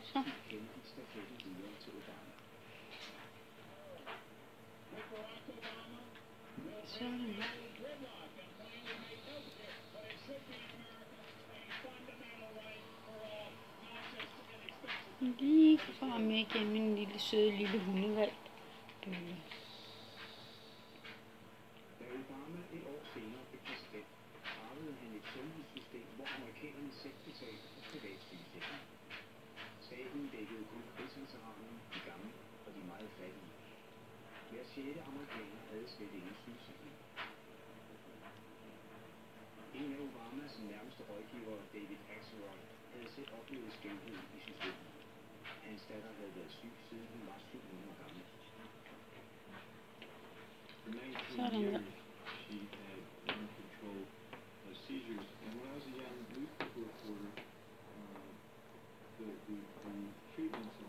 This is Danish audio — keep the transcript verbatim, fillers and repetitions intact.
Så. Sådan. Lige frem med igennem en lille sød lille hundevalg. Bølle. Da Obama et år senere blev præsident, arvede han et sundhedssystem, hvor amerikanerne selv betalte for privat sygesikring. Staten dækkede kun krigsveteranerne, de gamle og de meget fattige. Hver sjette amerikaner havde slet ingen sygesikring. En af Obamas nærmeste rådgiver, David Axelrod, havde selv oplevet skævhed i systemet. Hans datter havde været syg, siden hun var syv måneder gammel. Sådan der. She had uncontrolled uh, seizures, and when I was a young newspaper reporter, uh, the, the, the treatments